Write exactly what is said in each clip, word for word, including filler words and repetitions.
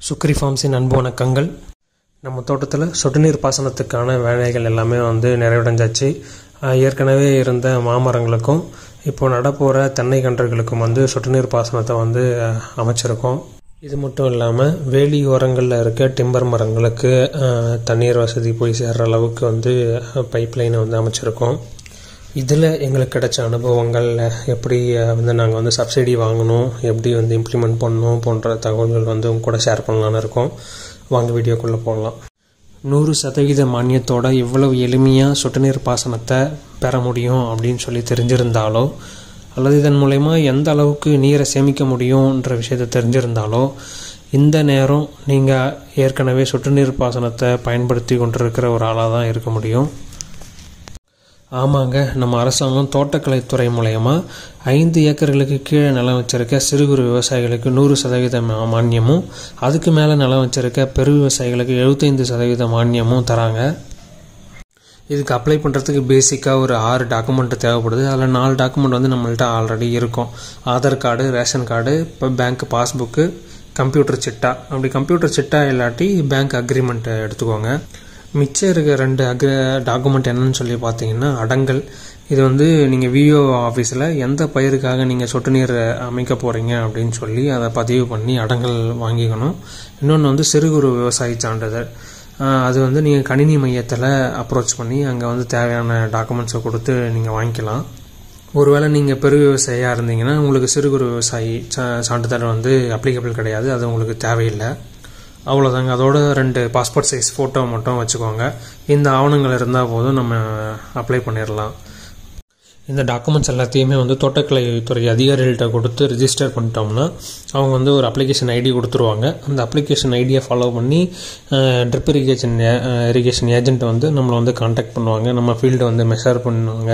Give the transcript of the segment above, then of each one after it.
Shukri ஃபார்ம்ஸின் அன்பு வணக்கங்கள். நம்ம தோட்டத்தில் சொட்டு நீர் பாசனத்துக்கான வேலைகள் எல்லாமே வந்து நிறைவடைஞ்சாச்சு. ஏற்கனவே இருந்த மாமரங்களுக்கும் இப்போ நடப்போகிற தென்னை கன்றுகளுக்கும் வந்து சொட்டு நீர் பாசனத்தை வந்து அமைச்சிருக்கோம். இது மட்டும் இல்லாமல் வேலி ஓரங்களில் இருக்க டிம்பர் மரங்களுக்கு தண்ணீர் வசதி போய் சேர்கிற அளவுக்கு வந்து பைப் லைனை வந்து அமைச்சிருக்கோம். இதில் எங்களுக்கு கிடைச்ச அனுபவங்கள், எப்படி வந்து நாங்கள் வந்து சப்சிடி வாங்கணும், எப்படி வந்து இம்ப்ளிமெண்ட் பண்ணணும் போன்ற தகவல்கள் வந்து உங்க கூட ஷேர் பண்ணலான்னு இருக்கோம். வாங்க வீடியோக்குள்ளே போகலாம். நூறு சதவீத மானியத்தோட இவ்வளவு எளிமையாக சொட்டு நீர் பாசனத்தை பெற முடியும் அப்படின்னு சொல்லி தெரிஞ்சிருந்தாலோ, அல்லது இதன் மூலயமா எந்த அளவுக்கு நீரை சேமிக்க முடியும்ன்ற விஷயத்தை தெரிஞ்சிருந்தாலோ, இந்த நேரம் நீங்கள் ஏற்கனவே சொட்டு நீர் பாசனத்தை பயன்படுத்தி கொண்டிருக்கிற ஒரு ஆளாக தான் இருக்க முடியும். ஆமாங்க, நம்ம அரசாங்கம் தோட்டக்கலைத்துறை மூலயமா ஐந்து ஏக்கர்களுக்கு கீழே நிலம் வச்சிருக்க சிறு குறு விவசாயிகளுக்கு நூறு சதவீத மானியமும், அதுக்கு மேலே நிலம் வச்சிருக்க பெரு விவசாயிகளுக்கு எழுபத்தைந்து சதவீத மானியமும் தராங்க. இதுக்கு அப்ளை பண்ணுறதுக்கு பேசிக்காக ஒரு ஆறு டாக்குமெண்ட் தேவைப்படுது. அதில் நாலு டாக்குமெண்ட் வந்து நம்மள்கிட்ட ஆல்ரெடி இருக்கும். ஆதார் கார்டு, ரேஷன் கார்டு, இப்போ பேங்க் பாஸ்புக்கு, கம்ப்யூட்டர் சிட்டா. அப்படி கம்ப்யூட்டர் சிட்டா இல்லாட்டி பேங்க் அக்ரிமெண்ட் எடுத்துக்கோங்க. மிச்சம் இருக்க ரெண்டு அக்ரி டாக்குமெண்ட் என்னன்னு சொல்லி பார்த்தீங்கன்னா அடங்கல். இது வந்து நீங்கள் விஓ ஆஃபீஸில் எந்த பயிருக்காக நீங்கள் சொட்டு நீர் அமைக்க போகிறீங்க அப்படின்னு சொல்லி அதை பதிவு பண்ணி அடங்கல் வாங்கிக்கணும். இன்னொன்று வந்து சிறு குறு விவசாயி சான்றிதழ். அது வந்து நீங்கள் கணினி மையத்தில் அப்ரோச் பண்ணி அங்கே வந்து தேவையான டாக்குமெண்ட்ஸை கொடுத்து நீங்கள் வாங்கிக்கலாம். ஒருவேளை நீங்கள் பெரு விவசாயியாக இருந்தீங்கன்னா உங்களுக்கு சிறு குறு விவசாயி சான்றிதழ் வந்து அப்ளிகபிள் கிடையாது, அது உங்களுக்கு தேவையில்லை. அவ்வளோதாங்க. அதோட ரெண்டு பாஸ்போர்ட் சைஸ் ஃபோட்டோ மட்டும் வச்சுக்கோங்க. இந்த ஆவணங்கள் இருந்தால் போதும், நம்ம அப்ளை பண்ணிடலாம். இந்த டாக்குமெண்ட்ஸ் எல்லாத்தையுமே வந்து தோட்டக்கலைத்துறை அதிகாரிகள்கிட்ட கொடுத்து ரிஜிஸ்டர் பண்ணிட்டோம்னா அவங்க வந்து ஒரு அப்ளிகேஷன் ஐடி கொடுத்துருவாங்க. அந்த அப்ளிகேஷன் ஐடியை ஃபாலோ பண்ணி ட்ரிப் இரிகேஷன் இரிகேஷன் ஏஜென்ட் வந்து நம்மளை வந்து கான்டாக்ட் பண்ணுவாங்க. நம்ம ஃபீல்டை வந்து மெஷர் பண்ணுவாங்க.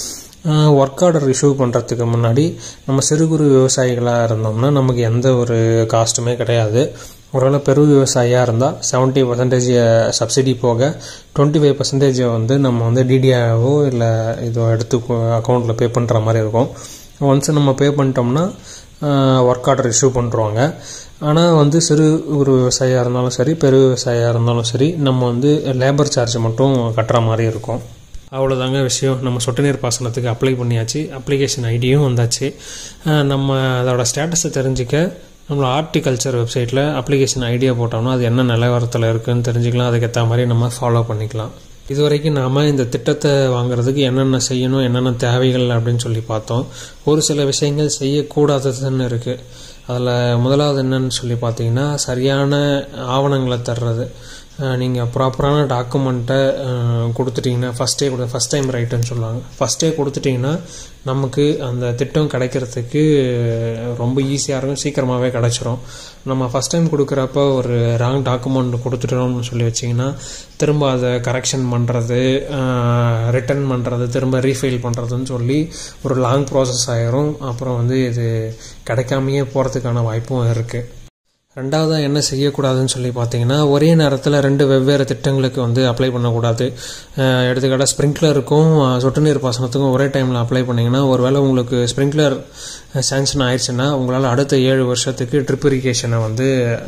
ஒர்க் ஆர்டர் இஷ்யூ பண்ணுறதுக்கு முன்னாடி நம்ம சிறு குறு விவசாயிகளாக இருந்தோம்னா நமக்கு எந்த ஒரு காஸ்ட்டுமே கிடையாது. ஒருவேளை பெரு விவசாயியாக இருந்தால் செவன்ட்டி பர்சன்டேஜ் சப்சிடி போக டுவெண்ட்டி ஃபைவ் பர்சன்டேஜை வந்து நம்ம வந்து டிடிஆவோ இல்லை இதோ எடுத்து அக்கௌண்ட்டில் பே பண்ணுற மாதிரி இருக்கும். ஒன்ஸ் நம்ம பே பண்ணிட்டோம்னா ஒர்க் ஆர்டர் இஷ்யூ பண்ணுறோங்க. ஆனால் வந்து சிறு ஒரு விவசாயியாக இருந்தாலும் சரி, பெரு விவசாயியாக இருந்தாலும் சரி, நம்ம வந்து லேபர் சார்ஜ் மட்டும் கட்டுற மாதிரி இருக்கும். அவ்வளோதாங்க விஷயம். நம்ம சொட்டு நீர் பாசனத்துக்கு அப்ளை பண்ணியாச்சு. அப்ளிகேஷன் ஐடியும் வந்தாச்சு. நம்ம அதோட ஸ்டேட்டஸை தெரிஞ்சுக்க நம்மளோட ஹார்டிகல்ச்சர் வெப்சைட்டில் அப்ளிகேஷன் ஐடியா போட்டோம்னா அது என்ன நிலவரத்தில் இருக்குதுன்னு தெரிஞ்சுக்கலாம். அதுக்கேற்ற மாதிரி நம்ம ஃபாலோ பண்ணிக்கலாம். இது வரைக்கும் நாம் இந்த திட்டத்தை வாங்குறதுக்கு என்னென்ன செய்யணும், என்னென்ன தேவைகள் அப்படின்னு சொல்லி பார்த்தோம். ஒரு சில விஷயங்கள் செய்யக்கூடாததுன்னு இருக்குது. அதில் முதலாவது என்னன்னு சொல்லி பார்த்தீங்கன்னா சரியான ஆவணங்களை தர்றது. நீங்கள் ப்ராப்பரான டாக்குமெண்ட்டை கொடுத்துட்டிங்கன்னா ஃபஸ்ட்டே கொடு ஃபஸ்ட் டைம் ரைட்டுன்னு சொல்லுவாங்க. ஃபஸ்ட்டே கொடுத்துட்டிங்கன்னா நமக்கு அந்த திட்டம் கிடைக்கிறதுக்கு ரொம்ப ஈஸியாக இருக்கும், சீக்கிரமாகவே கிடச்சிரும். நம்ம ஃபஸ்ட் டைம் கொடுக்குறப்ப ஒரு ராங் டாக்குமெண்ட் கொடுத்துட்டோம்னு சொல்லி வச்சிங்கன்னா திரும்ப அதை கரெக்ஷன் பண்ணுறது, ரிட்டர்ன் பண்ணுறது, திரும்ப ரீஃபைல் பண்ணுறதுன்னு சொல்லி ஒரு லாங் ப்ராசஸ் ஆகிரும். அப்புறம் வந்து இது கிடைக்காமையே போகிறதுக்கான வாய்ப்பும் இருக்குது. ரெண்டாவதாக என்ன செய்யக்கூடாதுன்னு சொல்லி பார்த்தீங்கன்னா ஒரே நேரத்தில் ரெண்டு வெவ்வேறு திட்டங்களுக்கு வந்து அப்ளை பண்ணக்கூடாது. எடுத்துக்காட்டாக ஸ்ப்ரிங்க்லருக்கும் சொட்டு நீர் பாசனத்துக்கும் ஒரே டைமில் அப்ளை பண்ணிங்கன்னா ஒருவேளை உங்களுக்கு ஸ்ப்ரிங்க்லர் சாங்ஷன் ஆயிடுச்சுன்னா உங்களால் அடுத்த ஏழு வருஷத்துக்கு ட்ரிப் இரிகேஷனை வந்து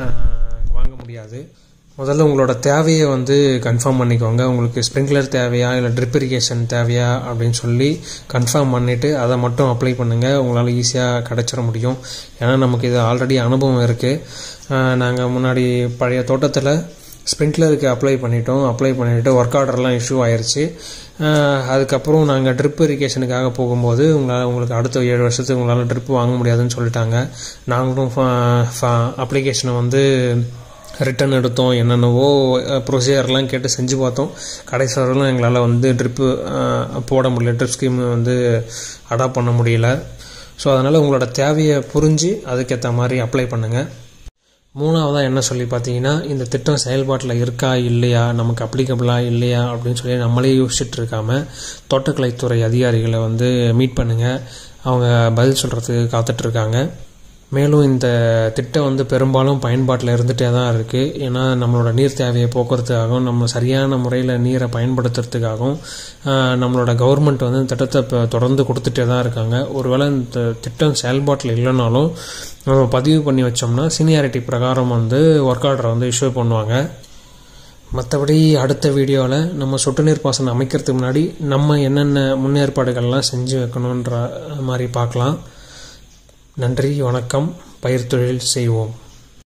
வாங்க முடியாது. முதல்ல உங்களோட தேவையை வந்து கன்ஃபார்ம் பண்ணிக்கோங்க. உங்களுக்கு ஸ்ப்ரிங்க்லர் தேவையா இல்லை ட்ரிப் இரிகேஷன் தேவையா அப்படின்னு சொல்லி கன்ஃபார்ம் பண்ணிவிட்டு அதை மட்டும் அப்ளை பண்ணுங்கள். உங்களால் ஈஸியாக கிடச்சிட முடியும். ஏன்னா நமக்கு இது ஆல்ரெடி அனுபவம் இருக்குது. நாங்கள் முன்னாடி பழைய தோட்டத்தில் ஸ்ப்ரிங்க்லருக்கு அப்ளை பண்ணிட்டோம். அப்ளை பண்ணிவிட்டு ஒர்க் ஆர்டர்லாம் இஷ்யூ ஆயிடுச்சு. அதுக்கப்புறம் நாங்கள் ட்ரிப் இரிகேஷனுக்காக போகும்போது உங்களால் உங்களுக்கு அடுத்த ஏழு வருஷத்துக்கு உங்களால் ட்ரிப் வாங்க முடியாதுன்னு சொல்லிட்டாங்க. நாங்களும் அப்ளிகேஷனை வந்து ரிட்டன் எடுத்தோம். என்னென்னவோ ப்ரொசீஜர்லாம் கேட்டு செஞ்சு பார்த்தோம். கடைசி வரலாம் எங்களால் வந்து ட்ரிப்பு போட முடியல, ட்ரிப் ஸ்கீம் வந்து அடாப்ட் பண்ண முடியல. ஸோ அதனால் உங்களோட தேவையை புரிஞ்சு அதுக்கேற்ற மாதிரி அப்ளை பண்ணுங்கள். மூணாவதாக என்ன சொல்லி பார்த்தீங்கன்னா இந்த திட்டம் செயல்பாட்டில் இருக்கா இல்லையா, நமக்கு அப்ளிகபிளா இல்லையா அப்படின்னு சொல்லி நம்மளே யோசிச்சுட்டு இருக்காம தோட்டக்கலைத்துறை அதிகாரிகளை வந்து மீட் பண்ணுங்கள். அவங்க பதில் சொல்கிறதுக்கு காத்துட்ருக்காங்க. மேலும் இந்த திட்டம் வந்து பெரும்பாலும் பயன்பாட்டில் இருந்துகிட்டே தான் இருக்குது. ஏன்னா நம்மளோட நீர் தேவையை போக்குறதுக்காகவும் நம்ம சரியான முறையில் நீரை பயன்படுத்துறதுக்காகவும் நம்மளோட கவர்மெண்ட் வந்து திட்டத்தை தொடர்ந்து கொடுத்துட்டே தான் இருக்காங்க. ஒருவேளை இந்த திட்டம் செயல்பாட்டில் இல்லைனாலும் நம்ம பதிவு பண்ணி வச்சோம்னா சீனியாரிட்டி பிரகாரம் வந்து ஒர்க் ஆர்டரை வந்து இஷ்யூ பண்ணுவாங்க. மற்றபடி அடுத்த வீடியோவில் நம்ம சொட்டு நீர் பாசனம் அமைக்கிறதுக்கு முன்னாடி நம்ம என்னென்ன முன்னேற்பாடுகள்லாம் செஞ்சு வைக்கணுன்ற மாதிரி பார்க்கலாம். நன்றி, வணக்கம். பயிர் தொழில் செய்வோம்.